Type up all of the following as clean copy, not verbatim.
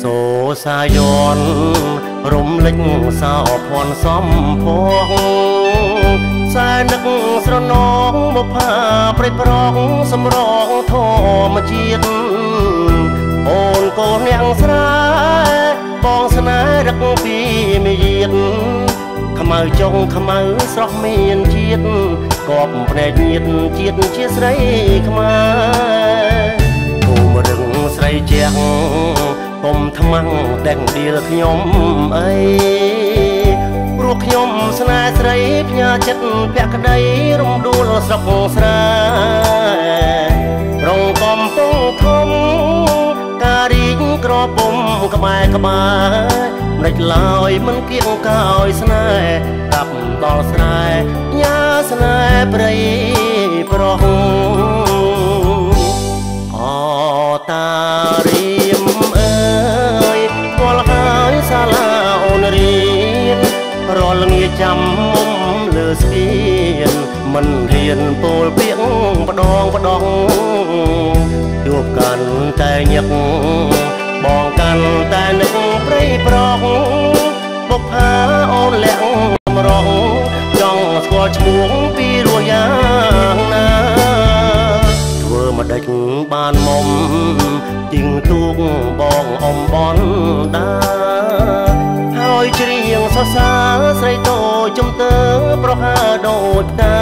សូសាយនរំលេចសោភ័ណ្ឌសំភងខ្សែនឹកស្រណងបុប្ផាប្រៃប្រងសម្រងធម្មជាតិអូនកូននាងស្រែបងស្នេហ៍រឹកពីមាយាទខ្មៅចុងខ្មៅស្រស់មានជាតិកបភ្នែកញៀតជាតិជាស្រីខ្មែរភូមិរឹងស្រីជាងកុំថ្មាំងតែងដៀលខ្ញុំអីព្រោះខ្ញុំស្នេហ៍ស្រីផ្ញើចិត្តភក្តីរំដួលស្រុកស្រែរងកំពុងធំការរីកក្រពុំក្បែរក្បែរមិនដេចឡើយមិនគៀងកោយស្នេហ៍តាប់ដល់ស្រែញ៉ាស្នេហ៍ព្រៃប្រុសអតារៀមអើយស្គាល់ហើយសាលាអូនរៀនរាល់ងាចាំមុំលើស្ពានមិនហ៊ានពោលពាក្យម្ដងជួបកាន់តែញឹកបងកាន់តែនឹកព្រៃប្រុសបុប្ផាអូនលាក់មរងចង់ស្គាល់ឈ្មោះពីរសយ៉ាងណាធ្វើមកដេចបានមុំជីងទូកបងអំបនដាហើយច្រៀងសរសើរស្រីតូចជំទើប្រហើដូចផ្កា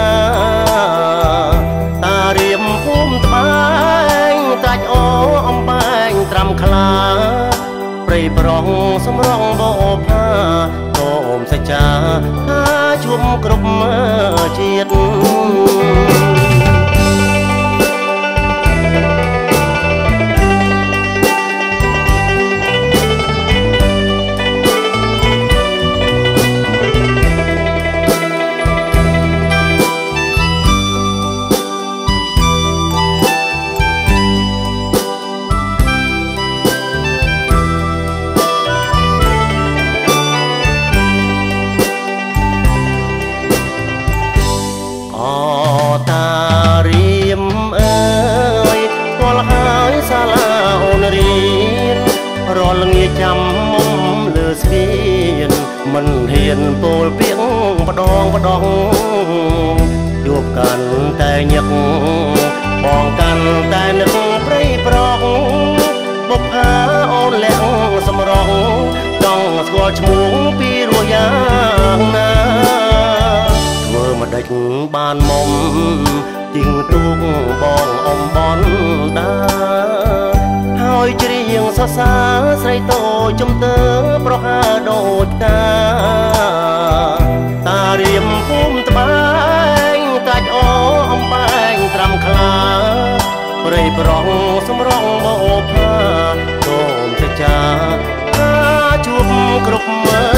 តារៀមភូមិត្បែងតាច់អូអំបែងត្រាំខ្លាព្រៃប្រងសម្រងបោផាកូមសច្ចាថាជុំគ្រប់ជាតិសាលាអូនរៀនរាល់ងាចាំមុំលើស្ពានមិនហ៊ានពោលពាក្យម្ដងជួបកាន់តែញឹកបងកាន់តែនឹកព្រៃប្រុសបុប្ផាអូនលាក់សម្រងចង់ស្គាល់ឈ្មោះពីរសយ៉ាងណាធ្វើមកដេចបានមុំជីងទូកបងអំបនដាហើយច្រៀងសរសើរស្រីតូចជំទើប្រហើដូចផ្កាតារៀមភូមិត្បែងតាច់អូអំបែងត្រាំខ្លាព្រៃប្រងសម្រងបោផាកូនសច្ចាថាជួបគ្រប់មើ